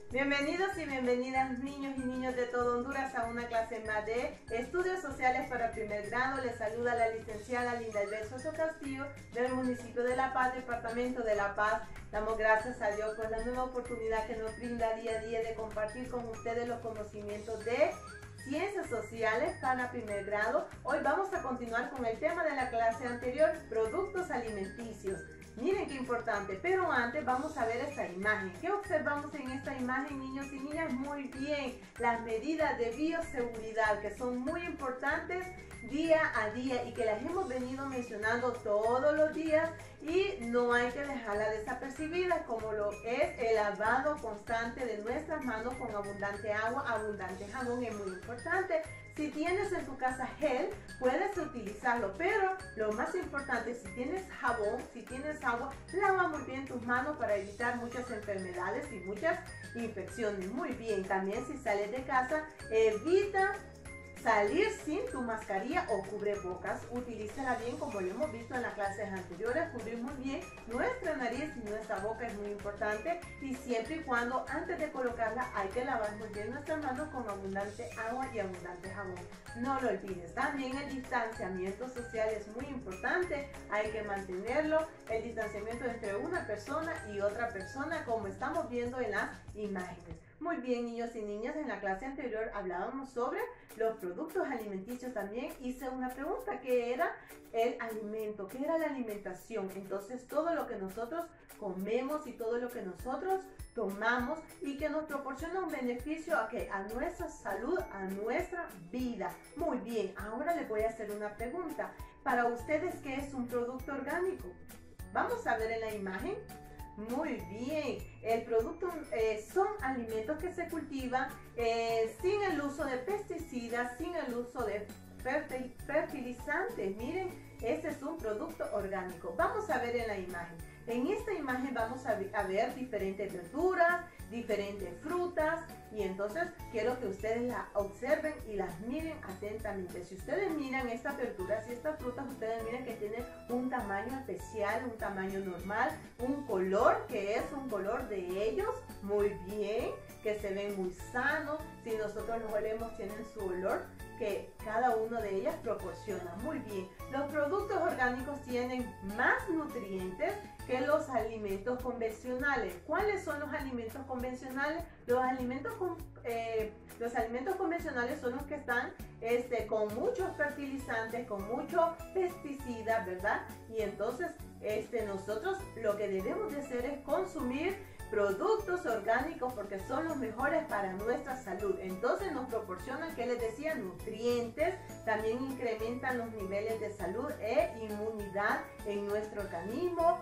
Bienvenidos y bienvenidas niños y niñas de todo Honduras a una clase más de Estudios Sociales para primer grado. Les saluda la licenciada Linda Soso Castillo del municipio de La Paz, departamento de La Paz. Damos gracias a Dios por la nueva oportunidad que nos brinda día a día de compartir con ustedes los conocimientos de Ciencias Sociales para primer grado. Hoy vamos a continuar con el tema de la clase anterior, productos alimenticios. Miren qué importante, pero antes vamos a ver esta imagen. ¿Qué observamos en esta imagen, niños y niñas? Muy bien, las medidas de bioseguridad que son muy importantes día a día y que las hemos venido mencionando todos los días y no hay que dejarla desapercibida, como lo es el lavado constante de nuestras manos con abundante agua, abundante jabón, es muy importante. Si tienes en tu casa gel, puedes utilizarlo, pero lo más importante, si tienes jabón, si tienes agua, lava muy bien tus manos para evitar muchas enfermedades y muchas infecciones. Muy bien, también si sales de casa, evita salir sin tu mascarilla o cubrebocas. Utilízala bien, como lo hemos visto en las clases anteriores. Cubrir muy bien nuestra nariz y nuestra boca es muy importante, y siempre y cuando antes de colocarla hay que lavar muy bien nuestras manos con abundante agua y abundante jabón. No lo olvides. También el distanciamiento social es muy importante, hay que mantenerlo, el distanciamiento entre una persona y otra persona, como estamos viendo en las imágenes. Muy bien, niños y niñas, en la clase anterior hablábamos sobre los productos alimenticios. También hice una pregunta, ¿qué era el alimento? ¿Qué era la alimentación? Entonces, todo lo que nosotros comemos y todo lo que nosotros tomamos y que nos proporciona un beneficio a nuestra salud, a nuestra vida. Muy bien, ahora les voy a hacer una pregunta. Para ustedes, ¿qué es un producto orgánico? Vamos a ver en la imagen. Muy bien, el producto son alimentos que se cultivan sin el uso de pesticidas, sin el uso de fertilizantes. Miren, este es un producto orgánico. Vamos a ver en la imagen. En esta imagen vamos a ver diferentes verduras, diferentes frutas, y entonces quiero que ustedes las observen y las miren atentamente. Si ustedes miran estas verduras y estas frutas, ustedes miran que tienen un tamaño especial, un tamaño normal, un color que es un color de ellos, muy bien, que se ven muy sanos. Si nosotros los olemos, tienen su olor que cada una de ellas proporciona. Muy bien, los productos orgánicos tienen más nutrientes que los alimentos convencionales. ¿Cuáles son los alimentos convencionales? Los alimentos convencionales son los que están con muchos fertilizantes, con muchos pesticidas, ¿verdad? Y entonces nosotros lo que debemos de hacer es consumir productos orgánicos porque son los mejores para nuestra salud. Entonces nos proporcionan, ¿qué les decía? Nutrientes, también incrementan los niveles de salud e inmunidad en nuestro organismo,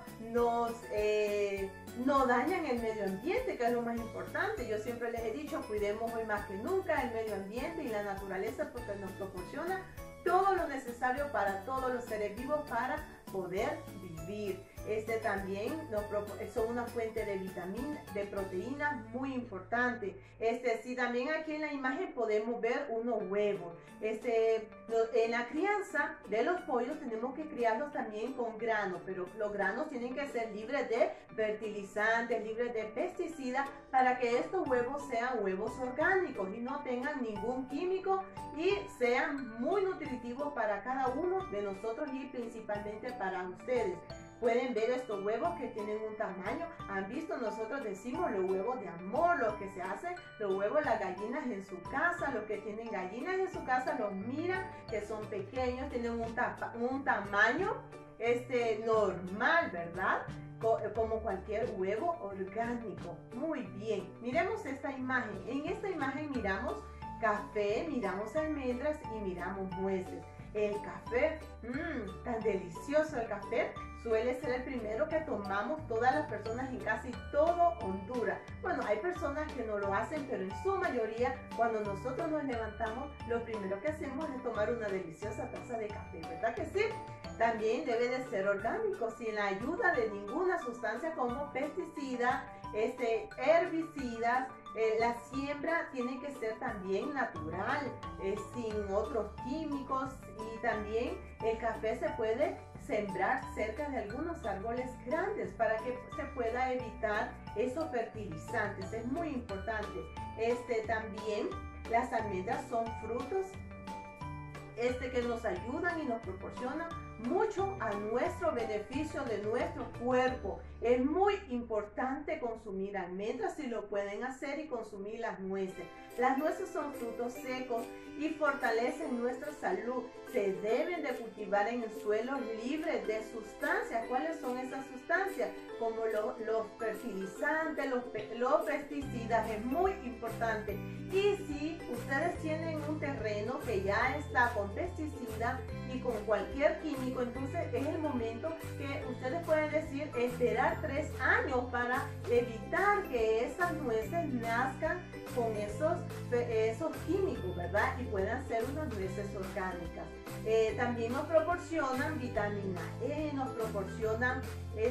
no dañan el medio ambiente, que es lo más importante. Yo siempre les he dicho, cuidemos hoy más que nunca el medio ambiente y la naturaleza, porque nos proporciona todo lo necesario para todos los seres vivos para poder vivir. También son una fuente de vitaminas, de proteínas muy importante. Sí, también aquí en la imagen podemos ver unos huevos. En la crianza de los pollos tenemos que criarlos también con granos, pero los granos tienen que ser libres de fertilizantes, libres de pesticidas, para que estos huevos sean huevos orgánicos y no tengan ningún químico y sean muy nutritivos para cada uno de nosotros y principalmente para ustedes. Pueden ver estos huevos que tienen un tamaño. Han visto, nosotros decimos los huevos de amor, los que se hacen, los huevos, las gallinas en su casa, los que tienen gallinas en su casa, los miran que son pequeños, tienen un tamaño normal, ¿verdad? Como cualquier huevo orgánico. Muy bien, miremos esta imagen. En esta imagen miramos café, miramos almendras y miramos nueces. El café, tan delicioso el café, suele ser el primero que tomamos todas las personas en casi todo Honduras. Bueno, hay personas que no lo hacen, pero en su mayoría, cuando nosotros nos levantamos, lo primero que hacemos es tomar una deliciosa taza de café, ¿verdad que sí? También debe de ser orgánico, sin la ayuda de ninguna sustancia como pesticidas, herbicidas. La siembra tiene que ser también natural, sin otros químicos, y también el café se puede sembrar cerca de algunos árboles grandes para que se pueda evitar esos fertilizantes. Es muy importante. También las almendras son frutos que nos ayudan y nos proporcionan mucho a nuestro beneficio de nuestro cuerpo. Es muy importante consumir almendras si lo pueden hacer y consumir las nueces. Las nueces son frutos secos y fortalecen nuestra salud. Se deben de cultivar en suelos libres de sustancias. ¿Cuáles son esas sustancias? Como los fertilizantes, los pesticidas. Es muy importante. Y si ustedes tienen un terreno que ya está con pesticidas y con cualquier químico, entonces es el momento que ustedes pueden decir esperar 3 años para evitar que esas nueces nazcan con esos químicos, ¿verdad? Y puedan ser unas nueces orgánicas. También nos proporcionan vitamina E, nos proporcionan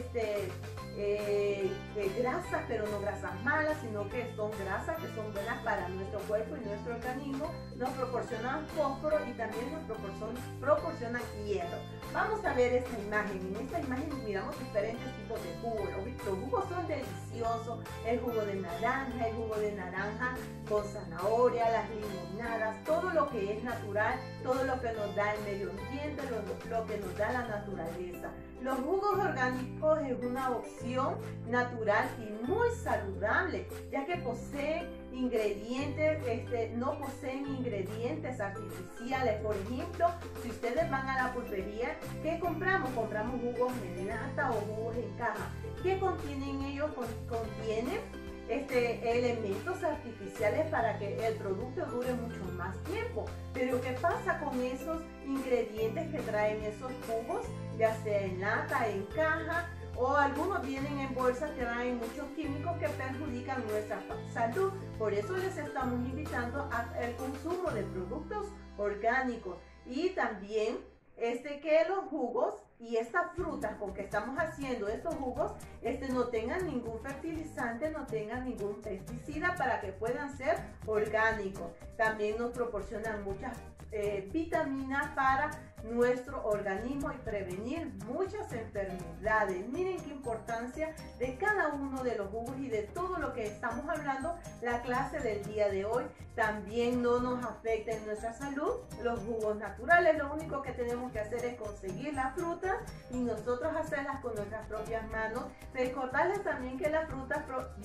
grasas, pero no grasas malas, sino que son grasas que son buenas para nuestro cuerpo y nuestro organismo. Nos proporcionan fósforo y también nos proporcionan hierro. Vamos a ver esta imagen. En esta imagen miramos diferentes tipos de jugos. Los jugos son deliciosos. El jugo de naranja con zanahoria, las limonadas, todo lo que es natural, todo lo que nos da el medio ambiente, lo que nos da la naturaleza. Los jugos orgánicos es una opción natural y muy saludable, ya que poseen ingredientes, no poseen ingredientes artificiales. Por ejemplo, si ustedes van a la pulpería, ¿qué compramos? Compramos jugos en lata o jugos en caja. ¿Qué contienen ellos? Contienen elementos artificiales para que el producto dure mucho más tiempo. Pero ¿qué pasa con esos ingredientes que traen esos jugos, ya sea en lata, en caja, o algunos vienen en bolsas que traen muchos químicos que perjudican nuestra salud? Por eso les estamos invitando al consumo de productos orgánicos y también que los jugos y estas frutas con que estamos haciendo estos jugos no tengan ningún fertilizante, no tengan ningún pesticida, para que puedan ser orgánicos. También nos proporcionan muchas vitaminas para nuestro organismo y prevenir muchas enfermedades. Miren qué importancia de cada uno de los jugos y de todo lo que estamos hablando. La clase del día de hoy también no nos afecta en nuestra salud. Los jugos naturales, lo único que tenemos que hacer es conseguir las frutas y nosotros hacerlas con nuestras propias manos. Recordarles también que las frutas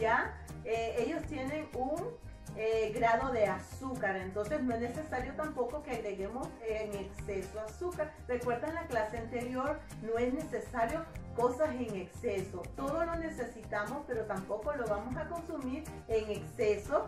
ellos tienen un grado de azúcar, entonces no es necesario tampoco que agreguemos en exceso azúcar. Recuerden la clase anterior, no es necesario cosas en exceso, todo lo necesitamos, pero tampoco lo vamos a consumir en exceso.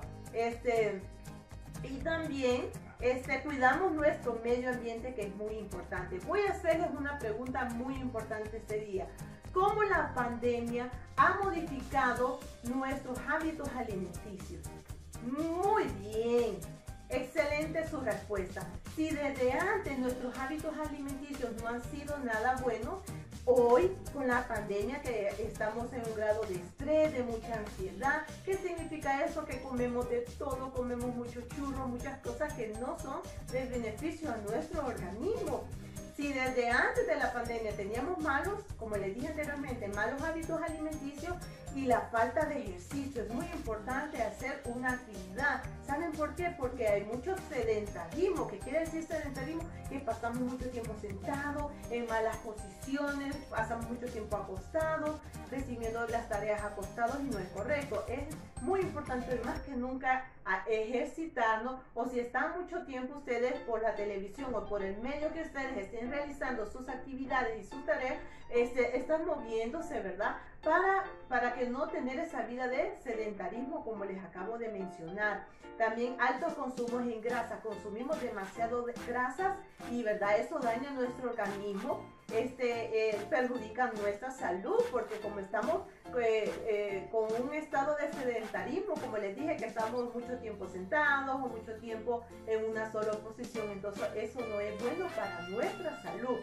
Y también cuidamos nuestro medio ambiente, que es muy importante. Voy a hacerles una pregunta muy importante este día. ¿Cómo la pandemia ha modificado nuestros hábitos alimenticios? Muy bien, excelente su respuesta. Si desde antes nuestros hábitos alimenticios no han sido nada buenos, hoy con la pandemia que estamos en un grado de estrés, de mucha ansiedad. ¿Qué significa eso? Que comemos de todo, comemos muchos churros, muchas cosas que no son de beneficio a nuestro organismo. Si desde antes de la pandemia teníamos como les dije anteriormente, malos hábitos alimenticios y la falta de ejercicio, es muy importante hacer una actividad. ¿Saben por qué? Porque hay mucho sedentarismo. ¿Qué quiere decir sedentarismo? Que pasamos mucho tiempo sentados, en malas posiciones, pasamos mucho tiempo acostados, recibiendo las tareas acostados, y no es correcto. Es muy importante, más que nunca, ejercitarnos, o si están mucho tiempo ustedes por la televisión o por el medio que ustedes estén realizando sus actividades y sus tareas, están moviéndose, ¿verdad? Para que no tener esa vida de sedentarismo, como les acabo de mencionar. También altos consumos en grasa, consumimos demasiado grasas y, ¿verdad?, eso daña nuestro organismo, perjudica nuestra salud, porque como estamos con un estado de sedentarismo, como les dije, que estamos mucho tiempo sentados o mucho tiempo en una sola posición, entonces eso no es bueno para nuestra salud.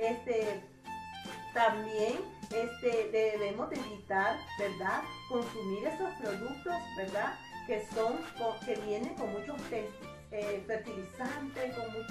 También debemos de evitar, ¿verdad?, consumir esos productos, ¿verdad?, que vienen con muchos fertilizantes, con muchos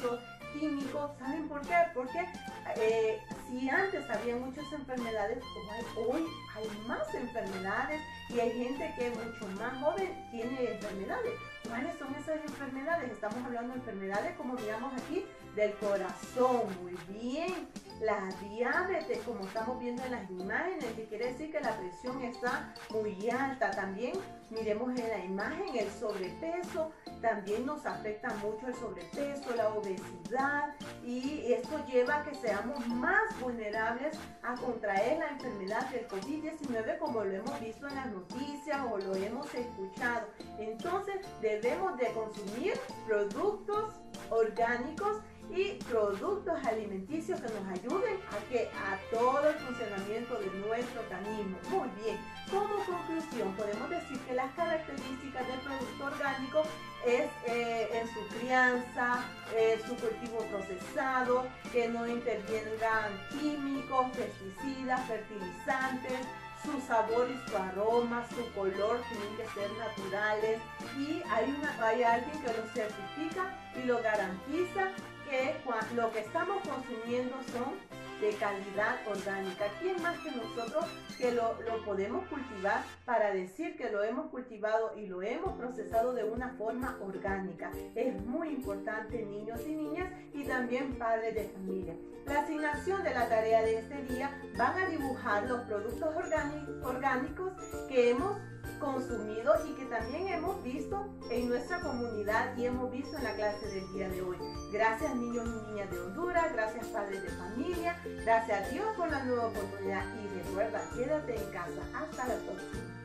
químicos. ¿Saben por qué? Porque si antes había muchas enfermedades, hoy hay más enfermedades y hay gente que es mucho más joven tiene enfermedades. ¿Cuáles son esas enfermedades? Estamos hablando de enfermedades, como miramos aquí, del corazón. Muy bien. La diabetes, como estamos viendo en las imágenes, que quiere decir que la presión está muy alta. También miremos en la imagen el sobrepeso, también nos afecta mucho el sobrepeso, la obesidad, y esto lleva a que seamos más vulnerables a contraer la enfermedad del COVID-19, como lo hemos visto en las noticias o lo hemos escuchado. Entonces debemos de consumir productos orgánicos y productos alimenticios que nos ayuden a todo el funcionamiento de nuestro organismo. Muy bien, como conclusión podemos decir que las características del producto orgánico es en su crianza, su cultivo procesado, que no intervengan químicos, pesticidas, fertilizantes, su sabor y su aroma, su color tienen que ser naturales, y hay alguien que lo certifica y lo garantiza, que lo que estamos consumiendo son de calidad orgánica. ¿Quién más que nosotros que lo podemos cultivar para decir que lo hemos cultivado y lo hemos procesado de una forma orgánica? Es muy importante, niños y niñas, y también padres de familia. La asignación de la tarea de este día van a dibujar los productos orgánicos que hemos consumido y que también hemos visto en nuestra comunidad y hemos visto en la clase del día de hoy. Gracias, niños y niñas de Honduras, gracias, padres de familia, gracias a Dios por la nueva oportunidad, y recuerda, quédate en casa. Hasta la próxima.